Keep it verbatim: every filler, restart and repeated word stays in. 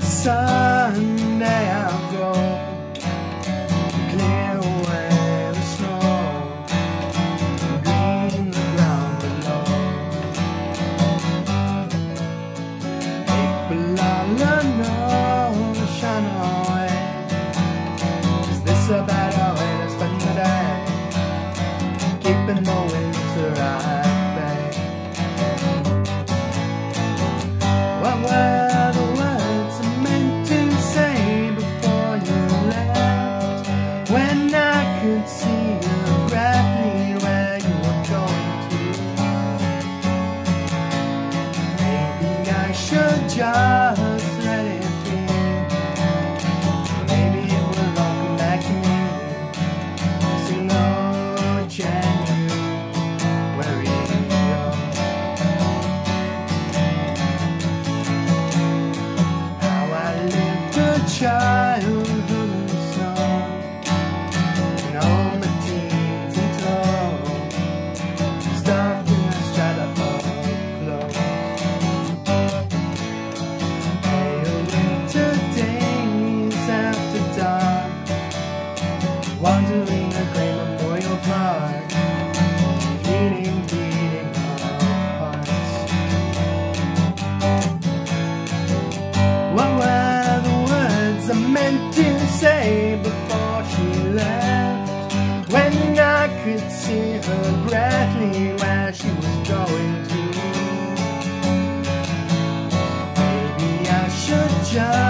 Sunday I'll go clear away the snow, green the ground below. April all alone, shine away. Is this a better way to spend the day? Keeping the winter at bay. What were the words I meant to say before you left, when I could see you graphically where you were going to? Maybe I should just let it be. Maybe it will all come back to me. So no January. Childhood in the snow, and all my teens in tow, stuck in a strata of clothes. Pale winter days after dark, wandering a grey Memorial Park, feeling beating of hearts. What were I meant to say before she left, when I could see her graphically where she was going to? Maybe I should just